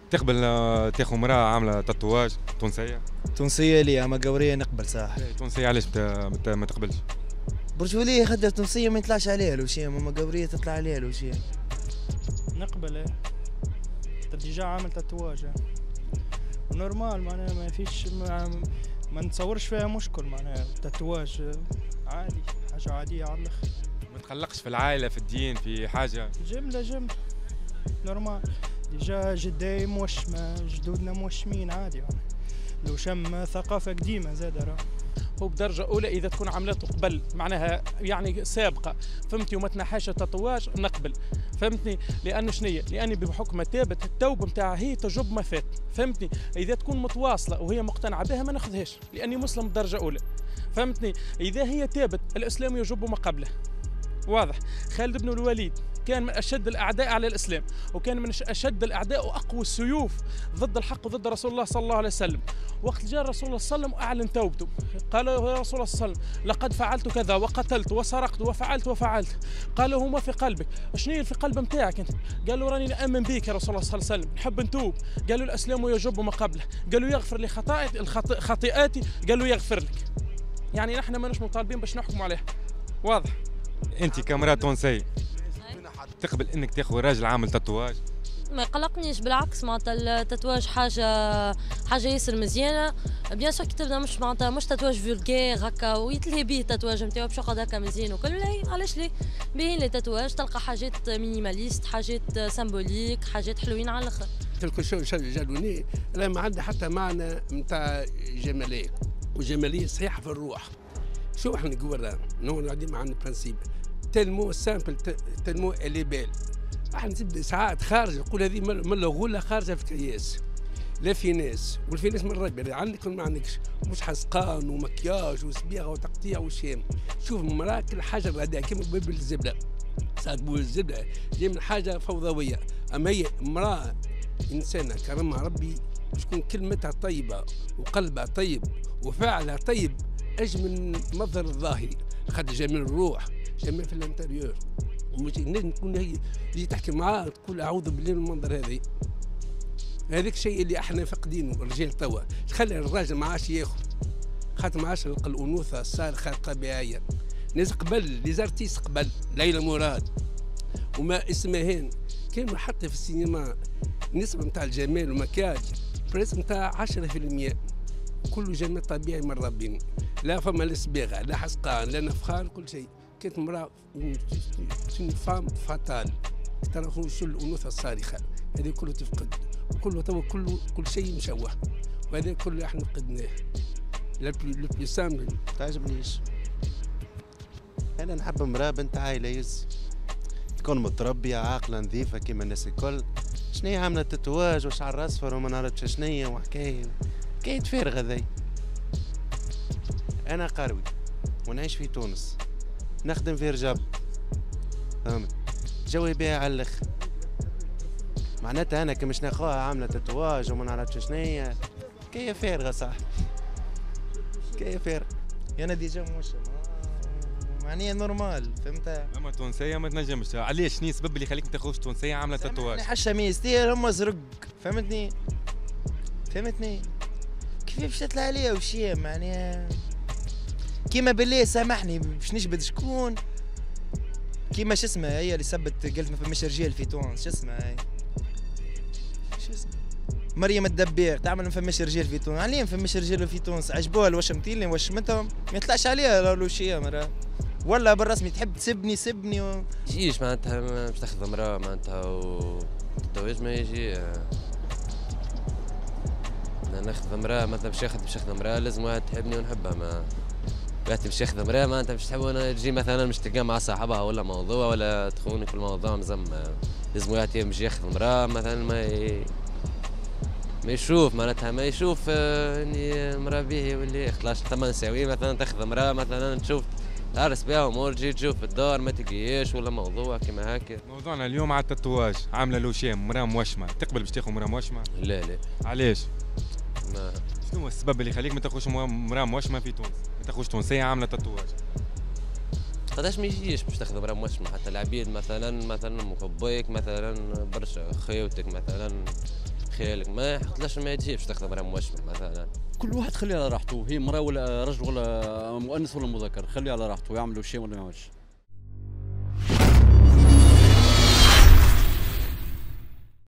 تقبل تاخذ مرأة عاملة تاتواج تونسية؟ تونسية لي أما قورية نقبل صح. تونسية علاش ما تقبلش؟ برجولية خدها تونسية ما يطلعش عليها لو شيء، أما قورية تطلع عليها لو شيء. نقبل ايه. ديجا عامل تاتواج نورمال معناها ما فيش ما نتصورش فيها مشكل معناها تاتواج عادي حاجة عادية على الآخر. ما تقلقش في العائلة في الدين في حاجة؟ جملة نورمال ديجا جداي موشمة جدودنا موشمين عادي يعني. لو شم ثقافة قديمة زاد راه هو بدرجة أولى إذا تكون عملته قبل معناها يعني سابقة فهمتني وما تنحاش تطواج نقبل فهمتني لأنه شنية لأني بحكم تابت التوبة متاعها هي تجب ما فات فهمتني إذا تكون متواصلة وهي مقتنعة بها ما ناخذهاش لأني مسلم بدرجة أولى فهمتني إذا هي تابت الإسلام يجب ما قبله واضح. خالد بن الوليد كان من أشد الأعداء على الإسلام وكان من أشد الأعداء وأقوى السيوف ضد الحق وضد رسول الله صلى الله عليه وسلم. وقت جاء رسول الله صلى الله عليه وسلم أعلن توبته قال يا رسول الله صلى الله عليه وسلم لقد فعلت كذا وقتلت وسرقت وفعلت قال له ما في قلبك شنو في قلب متاعك أنت؟ قال له راني نأمن بك يا رسول الله صلى الله عليه وسلم نحب نتوب. قال له الإسلام يجب ما قبله قال له يغفر لي خطيئاتي قال له يغفر لك. يعني نحن ماناش مطالبين باش نحكموا عليه واضح. انت كامرأة تونسية تقبل انك تاخذ راجل عامل تاتواج؟ ما يقلقنيش بالعكس معناتها التاتواج حاجه ياسر مزيانه بيان سور كي تبدا مش تاتواج فولغير هكا ويتلهي به التاتواج نتاعو باش يقعد هكا مزيان وكل لا علاش ليه باهيين لي تاتواج تلقى حاجات مينيماليست حاجات سامبوليك حاجات حلوين على الاخر. تلك شو جالوني لا ما عندها حتى معنى نتاع جماليه وجماليه صحيحه في الروح. شو احنا نقول نحن قاعدين مع البرانسيب تلمو سامبل تلمو اللي بال احنا تبدا ساعات خارج نقول هذه من الغله خارجه في الكياس لا في ناس والفي ناس من الرجل عندك ما عندكش مش حسقان ومكياج وصبيغه وتقطيع وشام. شوف المراه كل حاجه غاديه كيما باب الزبده ساعات بول الزبده هي من حاجه فوضويه اما هي امراه انسانه كرمها ربي تكون كلمتها طيبه وقلبها طيب وفعلها طيب اجمل مظهر الظاهري خاطر جميل الروح جميل في الانتريور ومش تكون هي اللي تحكي معاه تقول اعوذ بالله من المنظر هذاك الشيء اللي احنا فاقدينه الرجال توا خلي الراجل ما عادش ياخذ خاطر ما عادش الانوثه الصارخه الطبيعيه. ناس قبل لي زارتيس قبل ليلى مراد وما اسمهان كانوا حتى في السينما النسبه نتاع الجمال والمكياج بريس نتاع 10% كله جمال طبيعي من ربي لا فما لا صباغه لا حسقان لا نفخان كل شيء. كانت امراه فام فاتال ترى شو الانوثه الصارخه هذه كله تفقد وكله تو كل شيء مشوه وهذا كله احنا فقدناه. لو بلو سامبل تعجبنيش انا نحب امراه بنت عائله يز تكون متربيه عاقله نظيفه كيما الناس الكل. شنيا عامله تتواج وشعر اصفر وما نعرفش شنيا وحكايه فارغه ذي. انا قروي ونعيش في تونس نخدم في رجب فهمت جوي بيها على الاخر معناتها انا كمش ناخوها عامله تتواج وما نعرفش شنيا كي فارغه صح كي فارغه. انا ديجا مش معناها نورمال فهمتها. اما تونسيه ما تنجمش علاش شنو السبب اللي يخليك ما تاخذش تونسيه عامله تاتواج؟ حشا ميستير هم زرق فهمتني كيف باش تطلع عليها وشي معناها كيما بالله سامحني باش نجبد شكون كيما شو اسمها هي اللي سبت قالت ما فماش رجال في تونس شو اسمها هي شو اسمها مريم الدبير تعمل ما فماش رجال في تونس عليه ما فماش رجال في تونس عجبوها الوشمتين اللي وشمتهم ما يطلعش عليها لو شي مرة ولا بالرسمي تحب تسبني يجيش معناتها باش تاخذ امراه معناتها والتزويج ما يجي ناخذ امراه مثلا باش ياخذ امراه لازم واحد تحبني ونحبها ما واحد باش ياخذ امراه ما انت باش تحب تجي مثلا مش تلقى مع صاحبها ولا موضوع ولا تخوني في الموضوع لازم واحد باش ياخذ امراه مثلا ما يشوف معناتها ما يشوف اني امراه باهيه ولا خلاص ثمان ساوي مثلا تاخذ امراه مثلا تشوف تعرس بها امور تجي تشوف الدار ما تلقيهاش ولا موضوع كيما هكا. موضوعنا اليوم على التاتواج عامله لوشام مراه موشمه تقبل باش تاخذ مراه موشمه؟ لا علاش؟ ما شنو هو السبب اللي يخليك ما تاخذش مراه موشمه في تونس؟ ما تاخذش تونسيه عامله تاتواج؟ قداش ما يجيش باش تاخذ مراه موشمه حتى العبيد مثلا مخبيك مثلا برشا خيوتك مثلا خيالك ما يحطلاش ما تجيبش تاخذ مرأة موشمة مثلا. كل واحد خليه على راحته، هي مرأة ولا رجل ولا مؤنث ولا مذكر، خليه على راحته يعملوا شيء ولا ما يعملش.